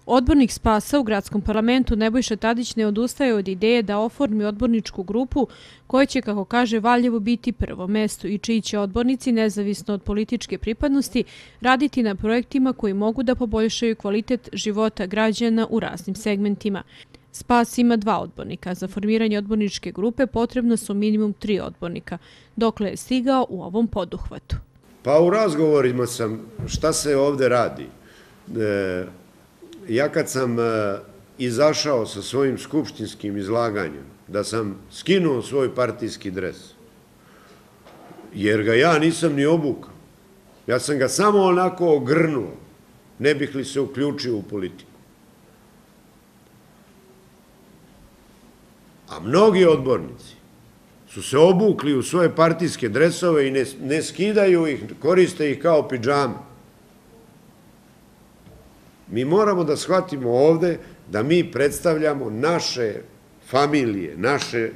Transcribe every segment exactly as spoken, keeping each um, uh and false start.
Odbornik Spasa u gradskom parlamentu Nebojša Tadić ne odustaje od ideje da oformi odborničku grupu koja će, kako kaže, Valjevu biti prvo mesto i čiji će odbornici, nezavisno od političke pripadnosti, raditi na projektima koji mogu da poboljšaju kvalitet života građana u raznim segmentima. Spas ima dva odbornika. Za formiranje odborničke grupe potrebno su minimum tri odbornika. Dokle je stigao u ovom poduhvatu? Pa u razgovorima sam šta se ovde radi. Ja kad sam izašao sa svojim skupštinskim izlaganjem, da sam skinuo svoj partijski dres, jer ga ja nisam ni obukao. Ja sam ga samo onako ogrnuo, ne bih li se uključio u politiku. A mnogi odbornici su se obukli u svoje partijske dresove i ne, ne skidaju ih, koriste ih kao pidžame. Mi moramo da shvatimo ovde da mi predstavljamo naše familije, naše,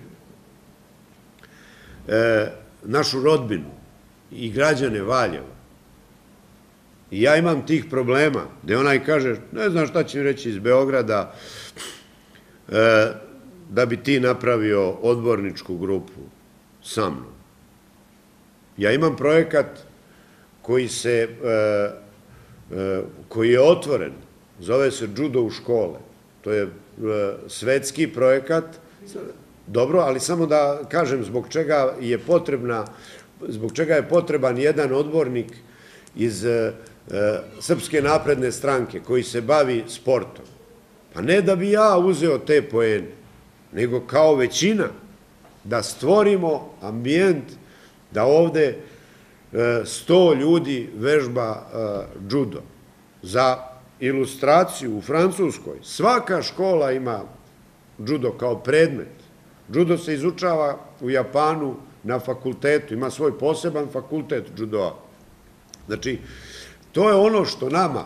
e, našu rodbinu i građane Valjeva. I ja imam tih problema, gde onaj kaže, ne znam šta će mi reći iz Beograda, e, da bi ti napravio odborničku grupu sa mnom. Ja imam projekat koji se, e, e, koji je otvoren, zove se Judo u škole. To je e, svetski projekat, dobro, ali samo da kažem zbog čega je potrebna, zbog čega je potreban jedan odbornik iz e, Srpske napredne stranke koji se bavi sportom. Pa ne da bi ja uzeo te poene, nego kao većina da stvorimo ambijent da ovde sto ljudi vežba judo. Za ilustraciju u Francuskoj svaka škola ima judo kao predmet. Judo se izučava u Japanu na fakultetu, ima svoj poseban fakultet judoa. Znači, to je ono što nama,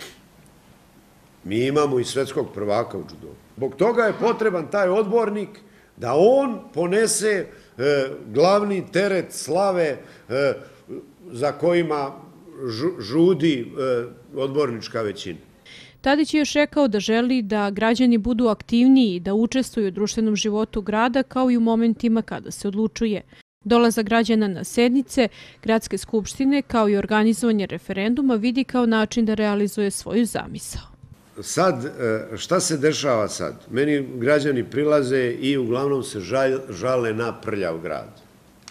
mi imamo i svetskog prvaka u judovu. Zbog toga je potreban taj odbornik da on ponese e, glavni teret slave e, za kojima žu, žudi e, odbornička većina. Tadić je još rekao da želi da građani budu aktivniji i da učestvuju u društvenom životu grada kao i u momentima kada se odlučuje. Dolazak građana na sednice Gradske skupštine kao i organizovanje referenduma vidi kao način da realizuje svoju zamisao. Sad, šta se dešava sad? Meni građani prilaze i uglavnom se žale na prljav grad.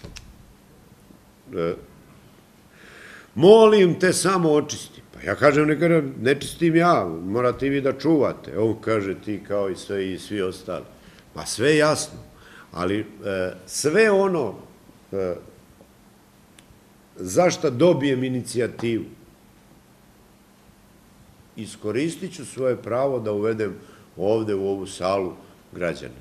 Molim te samo očisti. Pa ja kažem, ne čistim ja, morate i vi da čuvate. On kaže ti kao i sve i svi ostali. Pa sve jasno, ali sve ono zašto dobijem inicijativu, iskoristit ću svoje pravo da uvedem ovde u ovu salu građane.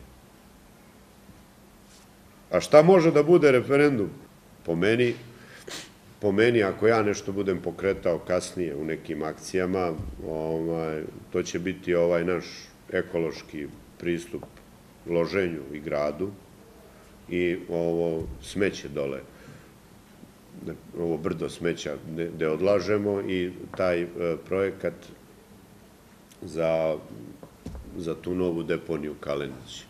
A šta može da bude referendum? Po meni, po meni ako ja nešto budem pokretao kasnije u nekim akcijama, ovaj, to će biti ovaj naš ekološki pristup loženju i gradu i ovo smeće dole, ovo brdo smeća gde odlažemo i taj projekat za, za tu novu deponiju Kalenić.